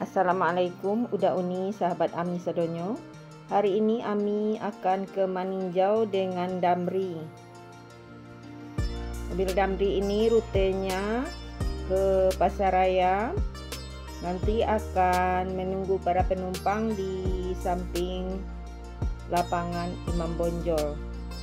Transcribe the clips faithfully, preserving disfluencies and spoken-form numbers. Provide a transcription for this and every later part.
Assalamualaikum Uda Uni sahabat Ami sedonyo. Hari ini Ami akan ke Maninjau dengan Damri. Mobil Damri ini rutenya ke Pasaraya. Nanti akan menunggu para penumpang di samping lapangan Imam Bonjol.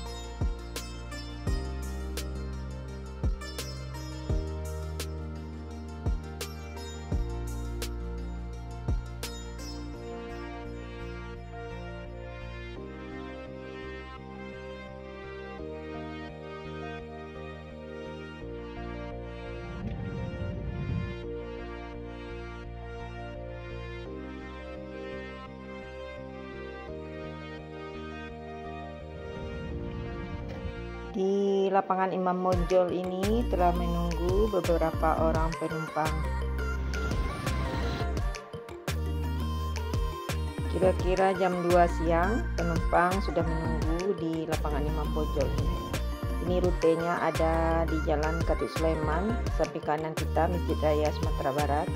Di lapangan Imam Bonjol ini telah menunggu beberapa orang penumpang. Kira-kira jam dua siang penumpang sudah menunggu di lapangan Imam Bonjol ini. Ini rutenya ada di Jalan Khatib Sulaiman, samping kanan kita Masjid Raya Sumatera Barat.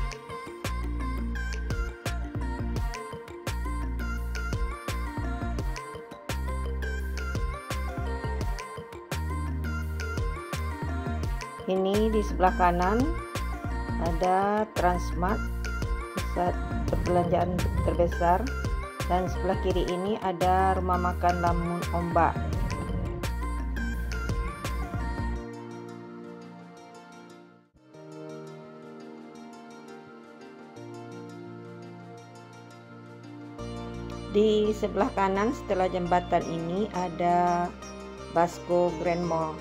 Ini di sebelah kanan ada Transmart, pusat perbelanjaan terbesar, dan sebelah kiri ini ada rumah makan Lamun Ombak. Di sebelah kanan setelah jembatan ini ada Basco Grand Mall.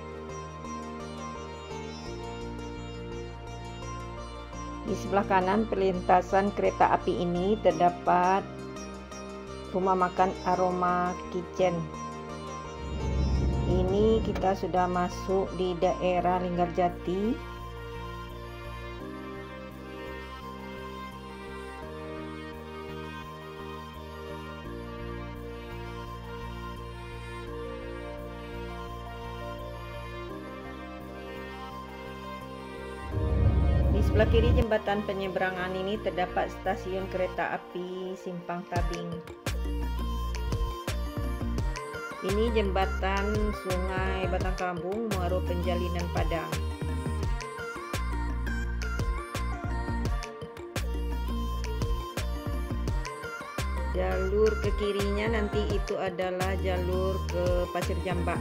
Di sebelah kanan perlintasan kereta api ini terdapat rumah makan Aroma Kitchen. Ini kita sudah masuk di daerah Linggarjati. Sebelah kiri jembatan penyeberangan ini terdapat stasiun kereta api Simpang Tabing. Ini jembatan Sungai Batangkabung Muaro Penjalinan Padang. Jalur ke kirinya nanti itu adalah jalur ke Pasir Jambak.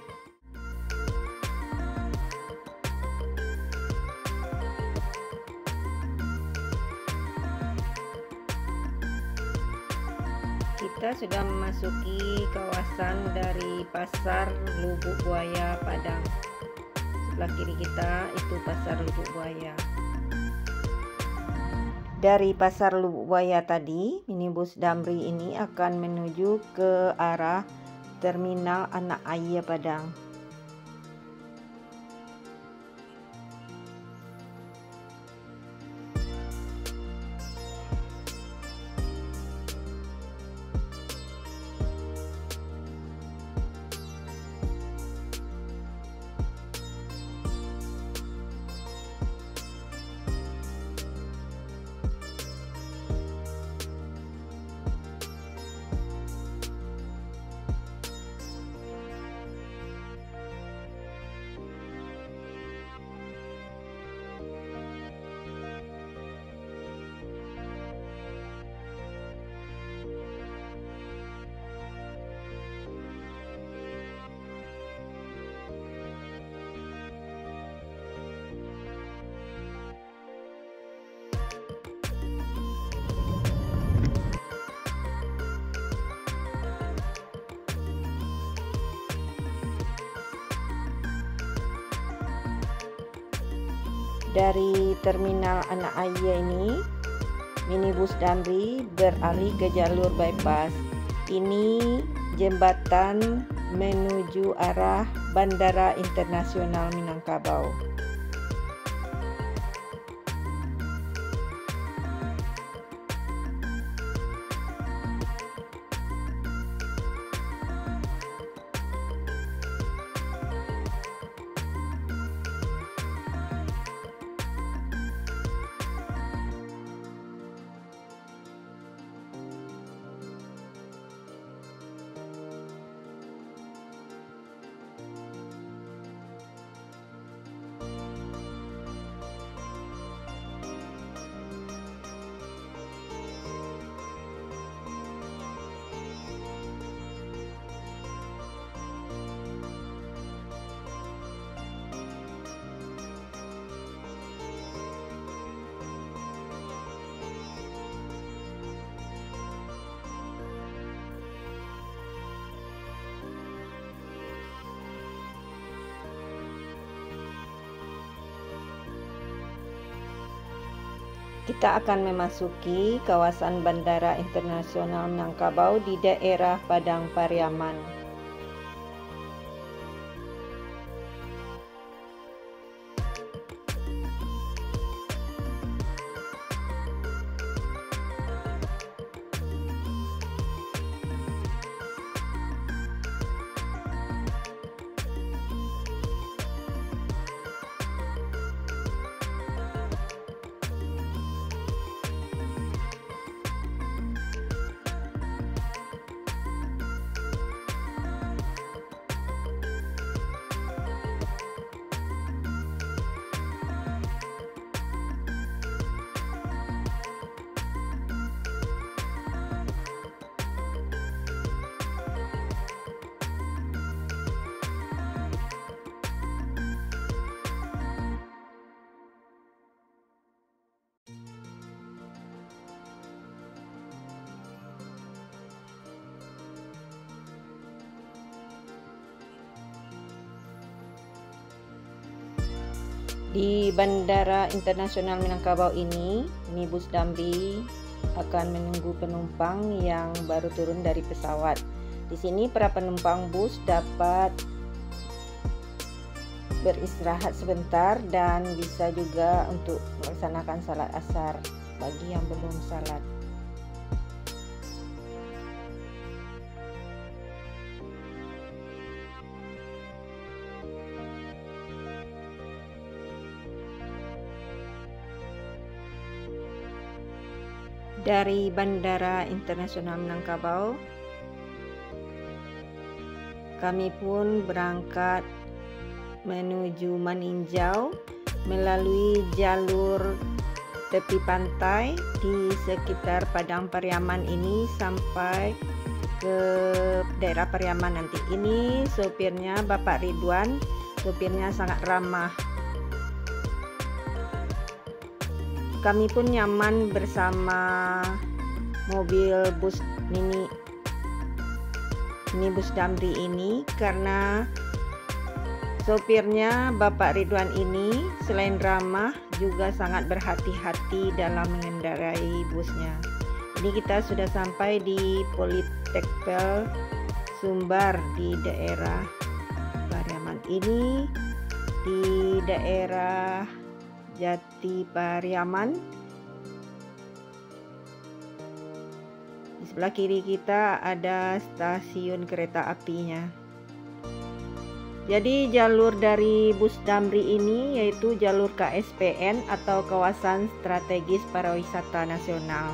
Kita sudah memasuki kawasan dari Pasar Lubuk Buaya Padang. Sebelah kiri kita itu Pasar Lubuk Buaya. Dari Pasar Lubuk Buaya tadi, minibus Damri ini akan menuju ke arah Terminal Anak Ayah Padang. Dari Terminal Anak Ayah ini, minibus Damri beralih ke jalur bypass. Ini jembatan menuju arah Bandara Internasional Minangkabau. Kita akan memasuki kawasan Bandara Internasional Minangkabau di daerah Padang Pariaman. Di Bandara Internasional Minangkabau ini, minibus Damri akan menunggu penumpang yang baru turun dari pesawat. Di sini para penumpang bus dapat beristirahat sebentar dan bisa juga untuk melaksanakan salat asar bagi yang belum salat. Dari Bandara Internasional Minangkabau, kami pun berangkat menuju meninjau melalui jalur tepi pantai di sekitar Padang Pariaman ini sampai ke daerah Pariaman nanti. Ini sopirnya Bapak Ridwan, sopirnya sangat ramah. Kami pun nyaman bersama mobil bus mini minibus Damri ini karena sopirnya Bapak Ridwan ini selain ramah juga sangat berhati-hati dalam mengendarai busnya. Ini kita sudah sampai di Politekpel Sumbar di daerah Pariaman ini, di daerah Jati Pariaman. Di sebelah kiri kita ada stasiun kereta apinya. Jadi jalur dari bus Damri ini yaitu jalur K S P N atau Kawasan Strategis Pariwisata Nasional.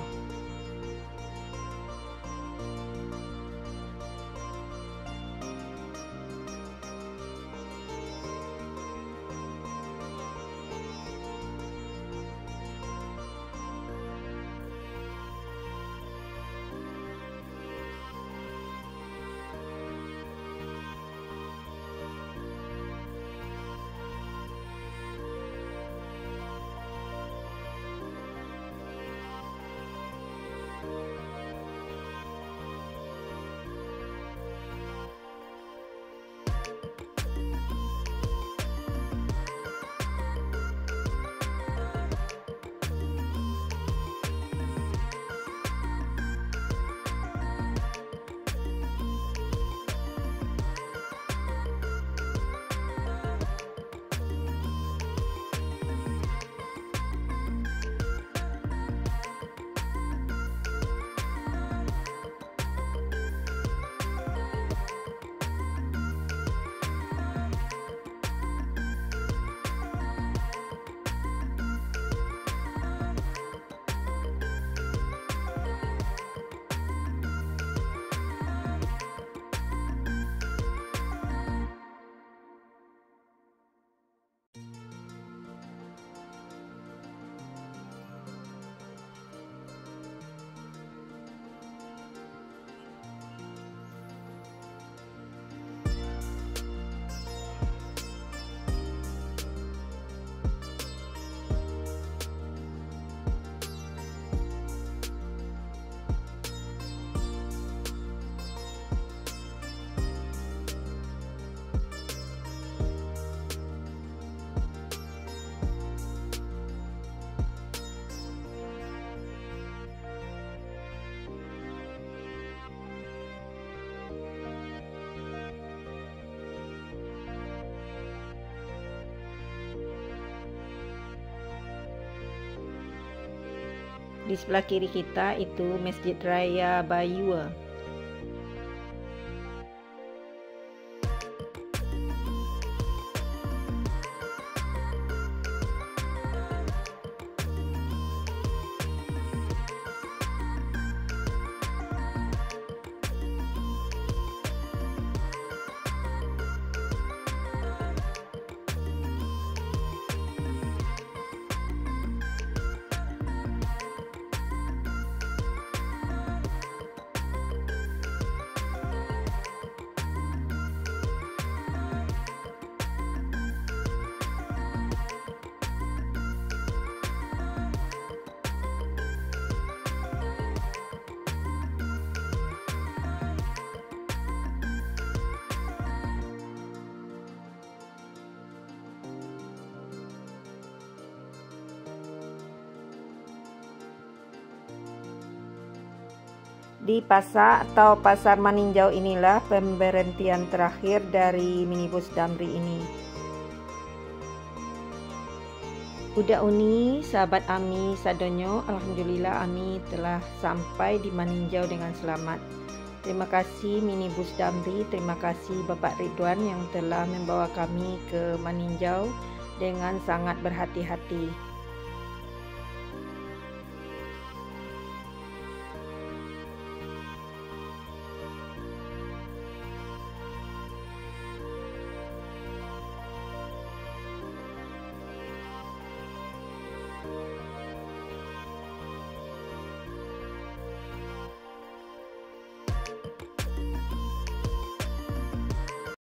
Di sebelah kiri kita itu Masjid Raya Bayua. Di pasar atau pasar Maninjau inilah pemberhentian terakhir dari minibus Damri ini. Budak Uni, sahabat Ami sadonyo, alhamdulillah Ami telah sampai di Maninjau dengan selamat. Terima kasih minibus Damri, terima kasih Bapak Ridwan yang telah membawa kami ke Maninjau dengan sangat berhati-hati.